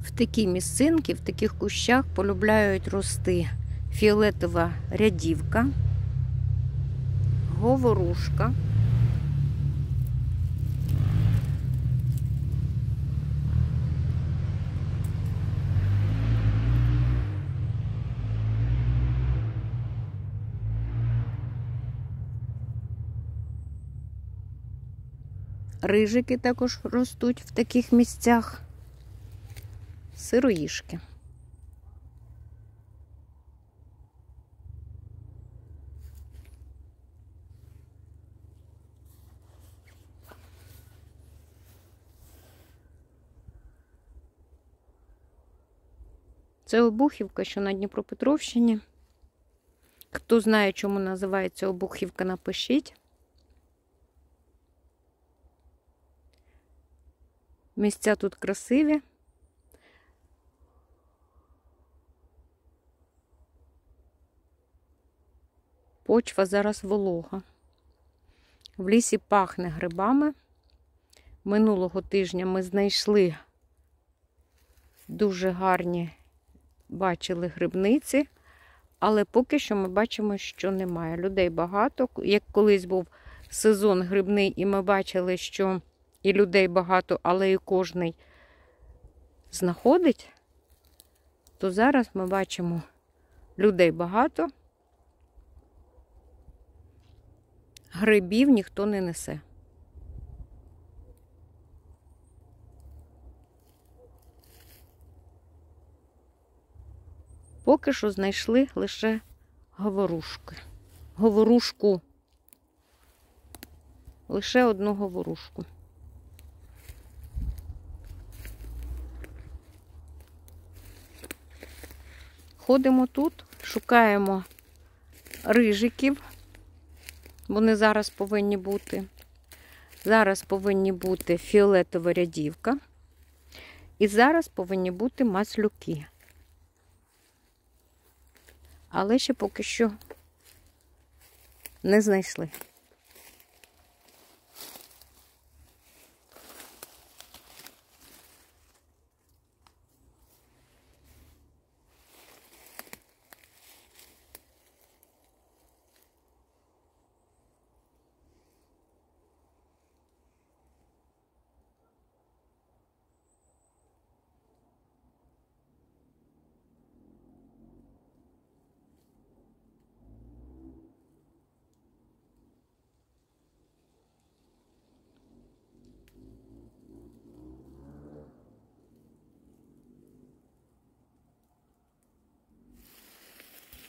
В такій місцинці, в таких кущах полюбляють рости фіолетова рядівка, говорушка, рижики також ростуть в таких місцях, сироїшки. Це Обухівка, що на Дніпропетровщині. Хто знає, чому називається Обухівка, напишіть. Місця тут красиві. Почва зараз волога. В лісі пахне грибами. Минулого тижня ми знайшли дуже гарні, бачили грибниці, але поки що ми бачимо, що немає. Людей багато. Як колись був сезон грибний, і ми бачили, що і людей багато, але і кожний знаходить, то зараз ми бачимо людей багато, грибів ніхто не несе. Поки що знайшли лише говорушку. Лише одну говорушку. Ходимо тут, шукаємо рижиків. Вони зараз повинні бути. Зараз повинні бути фіолетова рядівка. І зараз повинні бути маслюки. Але ще поки що не знайшли.